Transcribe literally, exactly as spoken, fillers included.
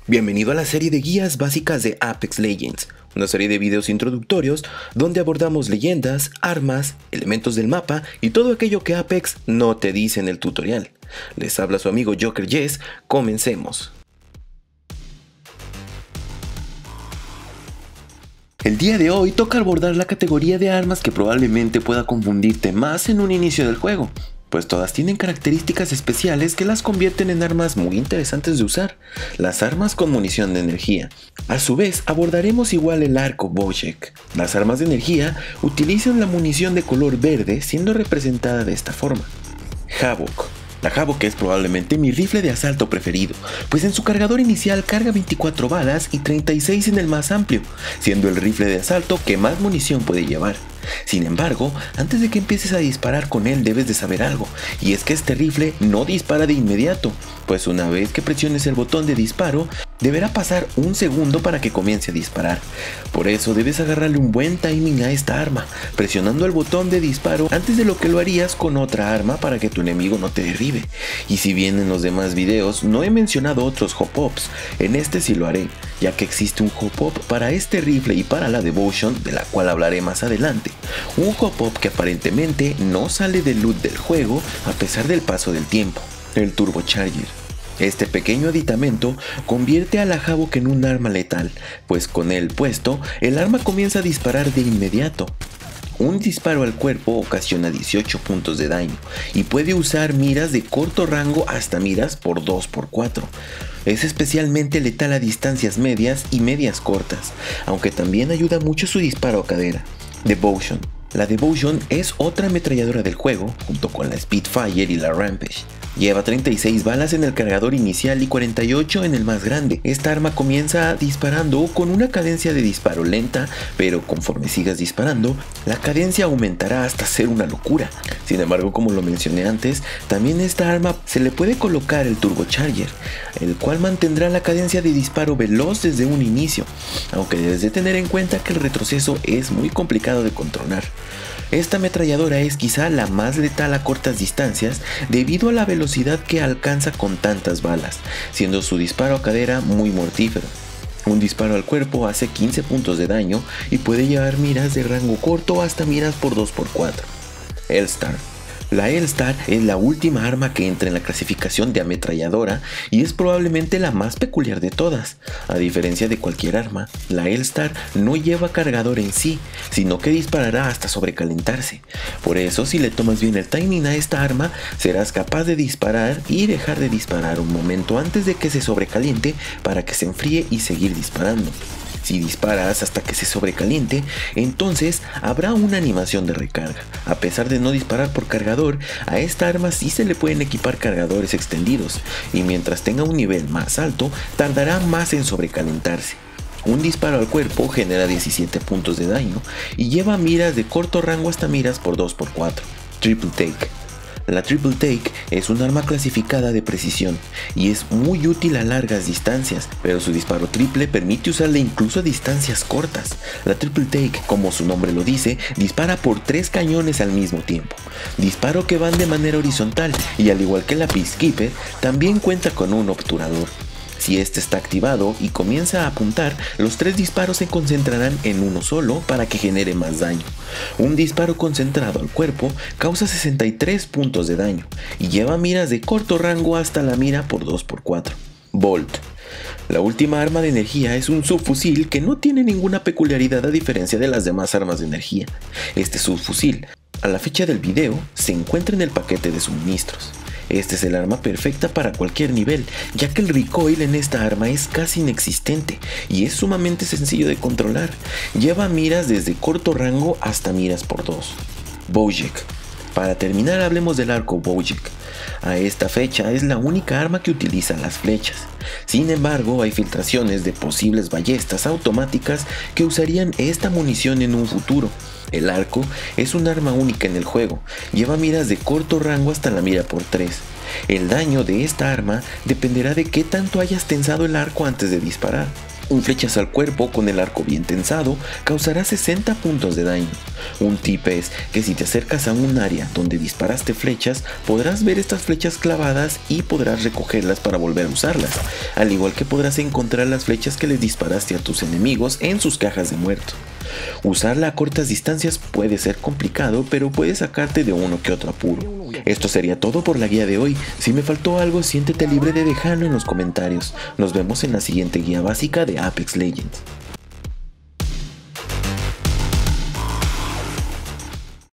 Bienvenido a la serie de guías básicas de Apex Legends, una serie de videos introductorios donde abordamos leyendas, armas, elementos del mapa y todo aquello que Apex no te dice en el tutorial. Les habla su amigo Joker Jess, comencemos. El día de hoy toca abordar la categoría de armas que probablemente pueda confundirte más en un inicio del juego, pues todas tienen características especiales que las convierten en armas muy interesantes de usar, las armas con munición de energía. A su vez, abordaremos igual el arco Wojciech. Las armas de energía utilizan la munición de color verde, siendo representada de esta forma. Havoc. La Havoc es probablemente mi rifle de asalto preferido, pues en su cargador inicial carga veinticuatro balas y treinta y seis en el más amplio, siendo el rifle de asalto que más munición puede llevar. Sin embargo, antes de que empieces a disparar con él debes de saber algo, y es que este rifle no dispara de inmediato, pues una vez que presiones el botón de disparo, deberá pasar un segundo para que comience a disparar. Por eso debes agarrarle un buen timing a esta arma, presionando el botón de disparo antes de lo que lo harías con otra arma para que tu enemigo no te derribe. Y si bien en los demás videos no he mencionado otros hop-ups, en este sí lo haré, ya que existe un hop-up para este rifle y para la Devotion, de la cual hablaré más adelante. Un hop-up que aparentemente no sale del loot del juego a pesar del paso del tiempo, el Turbocharger. Este pequeño aditamento convierte a la Havoc en un arma letal, pues con él puesto, el arma comienza a disparar de inmediato. Un disparo al cuerpo ocasiona dieciocho puntos de daño y puede usar miras de corto rango hasta miras por dos por cuatro. Es especialmente letal a distancias medias y medias cortas, aunque también ayuda mucho su disparo a cadera. Devotion. La Devotion es otra ametralladora del juego, junto con la Spitfire y la Rampage. Lleva treinta y seis balas en el cargador inicial y cuarenta y ocho en el más grande. Esta arma comienza disparando con una cadencia de disparo lenta, pero conforme sigas disparando, la cadencia aumentará hasta ser una locura. Sin embargo, como lo mencioné antes, también a esta arma se le puede colocar el Turbocharger, el cual mantendrá la cadencia de disparo veloz desde un inicio, aunque debes de tener en cuenta que el retroceso es muy complicado de controlar. Esta ametralladora es quizá la más letal a cortas distancias debido a la velocidad que alcanza con tantas balas, siendo su disparo a cadera muy mortífero. Un disparo al cuerpo hace quince puntos de daño y puede llevar miras de rango corto hasta miras por dos por cuatro. L-Star. La L-Star es la última arma que entra en la clasificación de ametralladora y es probablemente la más peculiar de todas. A diferencia de cualquier arma, la L-Star no lleva cargador en sí, sino que disparará hasta sobrecalentarse. Por eso, si le tomas bien el timing a esta arma, serás capaz de disparar y dejar de disparar un momento antes de que se sobrecaliente para que se enfríe y seguir disparando. Si disparas hasta que se sobrecaliente, entonces habrá una animación de recarga. A pesar de no disparar por cargador, a esta arma sí se le pueden equipar cargadores extendidos, y mientras tenga un nivel más alto, tardará más en sobrecalentarse. Un disparo al cuerpo genera diecisiete puntos de daño y lleva miras de corto rango hasta miras por dos por cuatro. Triple Take. La Triple Take es un arma clasificada de precisión y es muy útil a largas distancias, pero su disparo triple permite usarla incluso a distancias cortas. La Triple Take, como su nombre lo dice, dispara por tres cañones al mismo tiempo, disparo que van de manera horizontal y al igual que la Peacekeeper, también cuenta con un obturador. Si este está activado y comienza a apuntar, los tres disparos se concentrarán en uno solo para que genere más daño. Un disparo concentrado al cuerpo causa sesenta y tres puntos de daño y lleva miras de corto rango hasta la mira por dos por cuatro. Bolt. La última arma de energía es un subfusil que no tiene ninguna peculiaridad a diferencia de las demás armas de energía. Este subfusil, a la fecha del video, se encuentra en el paquete de suministros. Este es el arma perfecta para cualquier nivel, ya que el recoil en esta arma es casi inexistente y es sumamente sencillo de controlar. Lleva miras desde corto rango hasta miras por dos. Wojciech. Para terminar, hablemos del arco Wojciech. A esta fecha es la única arma que utiliza las flechas. Sin embargo, hay filtraciones de posibles ballestas automáticas que usarían esta munición en un futuro. El arco es un arma única en el juego, lleva miras de corto rango hasta la mira por tres. El daño de esta arma dependerá de qué tanto hayas tensado el arco antes de disparar. Un flechazo al cuerpo con el arco bien tensado causará sesenta puntos de daño. Un tip es que si te acercas a un área donde disparaste flechas, podrás ver estas flechas clavadas y podrás recogerlas para volver a usarlas, al igual que podrás encontrar las flechas que les disparaste a tus enemigos en sus cajas de muerto. Usarla a cortas distancias puede ser complicado, pero puede sacarte de uno que otro apuro. Esto sería todo por la guía de hoy. Si me faltó algo, siéntete libre de dejarlo en los comentarios. Nos vemos en la siguiente guía básica de Apex Legends.